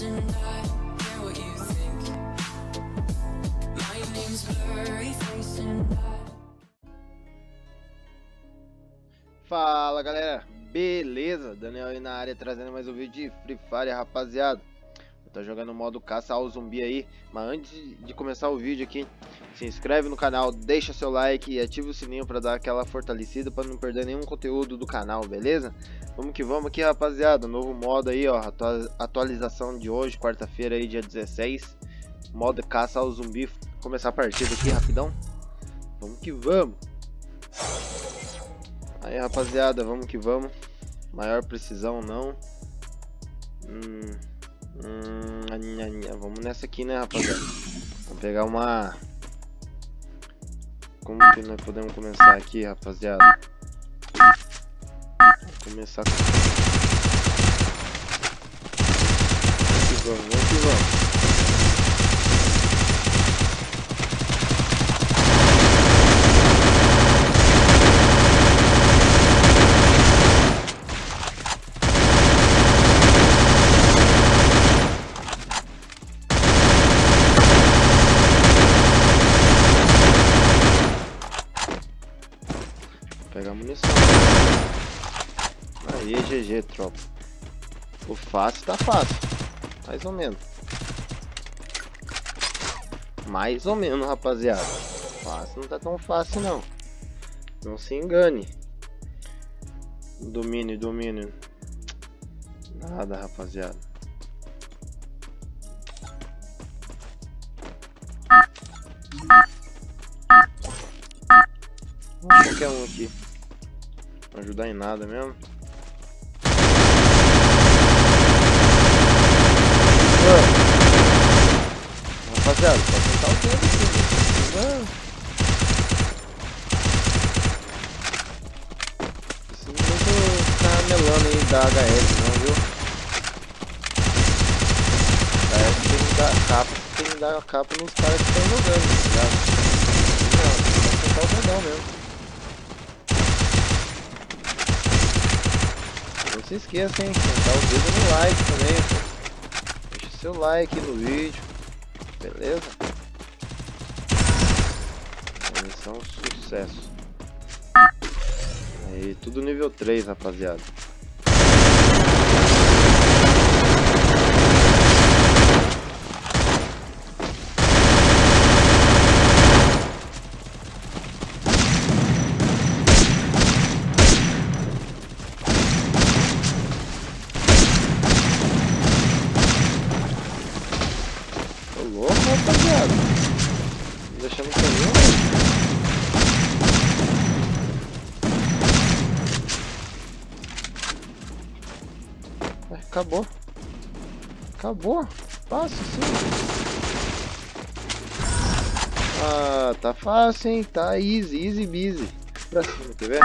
Fala galera, beleza? Daniel aí na área trazendo mais um vídeo de Free Fire, rapaziada. Eu tô jogando o modo caça ao zumbi aí, mas antes de começar o vídeo aqui, se inscreve no canal, deixa seu like e ativa o sininho pra dar aquela fortalecida pra não perder nenhum conteúdo do canal, beleza? Vamos que vamos aqui, rapaziada, novo modo aí, ó, atualização de hoje, quarta-feira aí, dia 16, modo caça ao zumbi. Vou começar a partida aqui rapidão, vamos que vamos. Aí rapaziada, vamos que vamos. Maior precisão não. Vamos nessa aqui, né, rapaziada? Vamos pegar uma... Como que nós podemos começar aqui, rapaziada? Vamos começar com... Vamos que vamos. Pegar munição. Aí, GG, tropa. O fácil tá fácil. Mais ou menos. Mais ou menos, rapaziada. Fácil não tá tão fácil, não. Não se engane. Domínio. Nada, rapaziada. Qualquer um aqui. Não ajudar em nada mesmo. Rapaziada, pode tentar o tempo aqui. Isso não muito ficar melando aí da HS não, viu? HS tem que dar capa, tem que dar capa nos caras que estão jogando, tá ligado? Não, pode tentar o dedão mesmo. Não se esqueça, hein, deixar o dedo no like também, pô. Deixa seu like no vídeo, beleza? Missão sucesso. Aí, tudo nível 3, rapaziada. Rapaziada, deixando o caminho. Acabou, fácil sim. Ah, tá fácil, hein, tá easy busy. Pra cima, quer ver?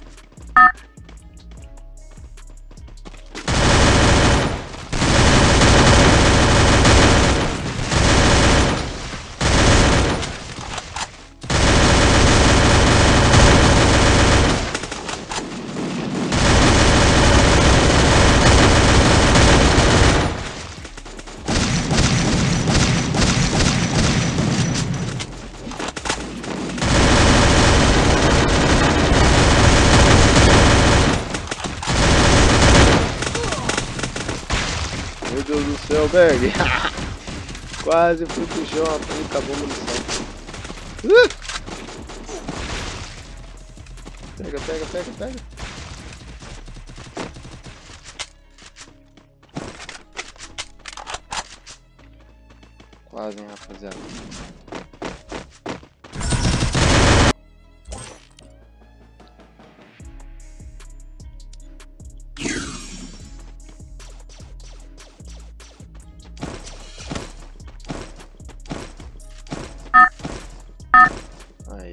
Meu Deus do céu, Berg. Quase fui pro chão, acabou a munição. Pega. Quase, hein, rapaziada. Aí.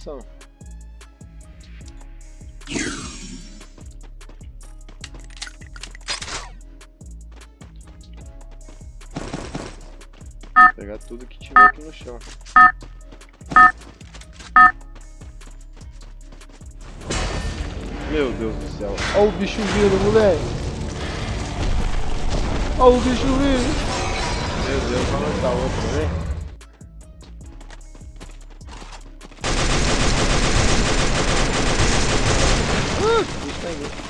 munição. Vou pegar tudo que tiver aqui no chão. Meu Deus do céu. Olha o bicho vindo, moleque. Olha o bicho vindo. Meu Deus, vai lançar outro, né? O bicho tá indo.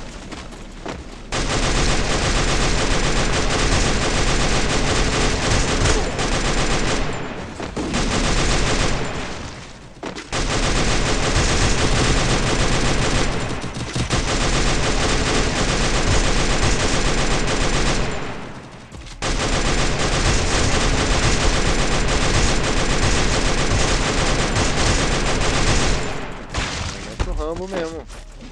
Rambo mesmo.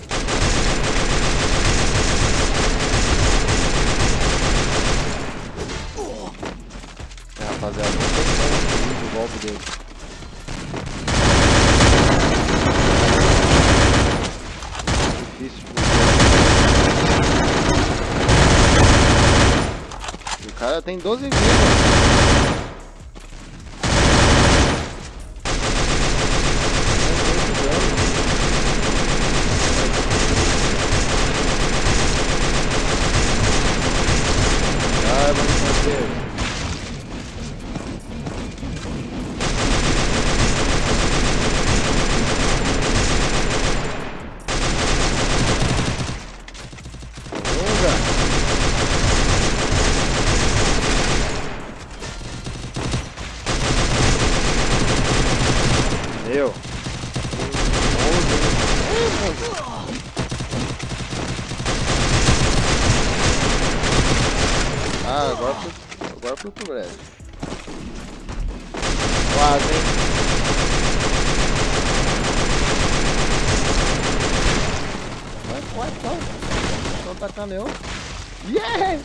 É, rapaziada, não tem como o golpe dele. Difícil de... O cara tem 12 vidas. Meu. Ah, agora foi pro breve. Quase, hein? Vai, estão atacando eu. Yeah!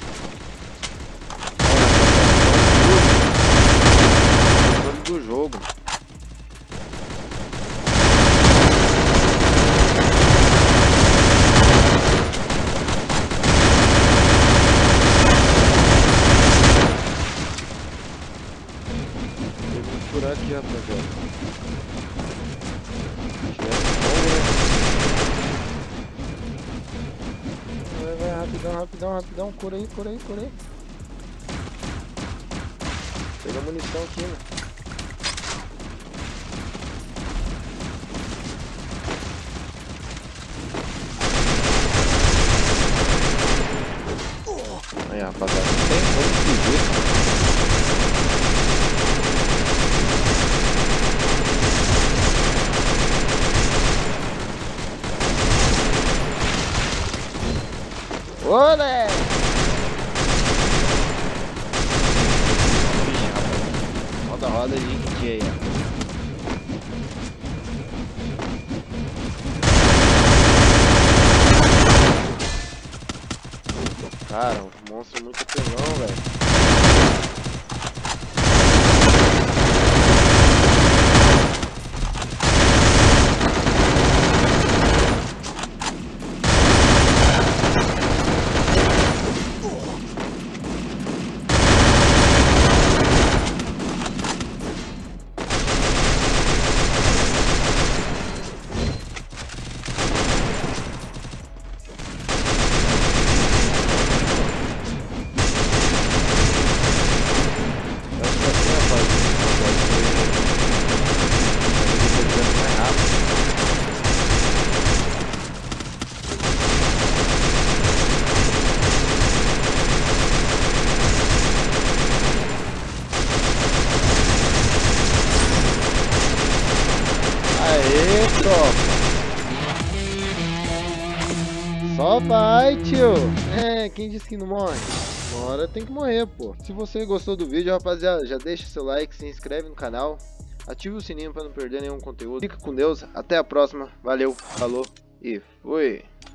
Controle do jogo. Por aqui, rapaziada. Vai, rapidão. Cura aí. Pega a munição aqui, né? Aí, rapaziada, não tem como fugir. Olé! Roda de DJ aí, cara, um monstro muito pelão, velho. Aê, tropa! Só vai, tio! É, quem disse que não morre? Uma hora tem que morrer, pô. Se você gostou do vídeo, rapaziada, já deixa seu like, se inscreve no canal, ative o sininho para não perder nenhum conteúdo. Fica com Deus, até a próxima, valeu, falou e fui!